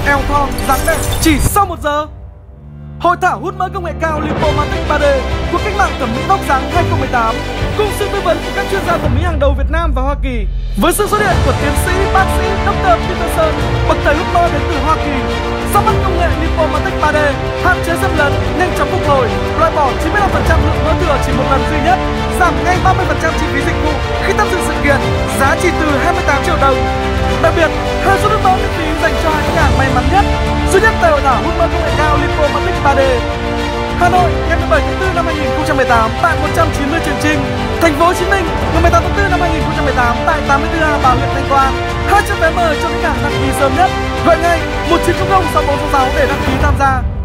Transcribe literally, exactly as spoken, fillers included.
eo thon, dáng đẹp chỉ sau một giờ. Hội thảo hút mỡ công nghệ cao Lipomatic ba D, cuộc cách mạng thẩm mỹ vóc dáng hai không một tám, cùng sự tư vấn của các chuyên gia thẩm mỹ hàng đầu Việt Nam và Hoa Kỳ, với sự xuất hiện của tiến sĩ bác sĩ doctor Peterson, bậc thầy hút mỡ đến từ Hoa Kỳ. Sau mắt công nghệ Lipomatic ba D, hạn chế xâm lấn, nhanh chóng phục hồi, loại bỏ chín mươi lăm phần trăm lượng mỡ thừa chỉ một lần duy nhất, giảm ngay ba mươi phần trăm chi phí dịch vụ khi tham dự sự kiện, giá chỉ từ hai mươi tám triệu đồng. Đặc biệt, hai suất hút mỡ miễn phí dành cho hai khách hàng may mắn nhất, duy nhất tại hội thảo hút mỡ công nghệ cao Lipomatic ba D. Hà Nội ngày mười bảy tháng tư năm hai nghìn không trăm mười tám tại một trăm chín mươi Trường Chinh. Thành phố Hồ Chí Minh ngày mười tám tháng tư năm hai nghìn không trăm mười tám tại tám mươi tư A Bà Huyện Thanh Quan. hai trăm vé mời cho khách hàng đăng ký sớm nhất. Gọi ngay một chín không không sáu bốn sáu sáu để đăng ký tham gia.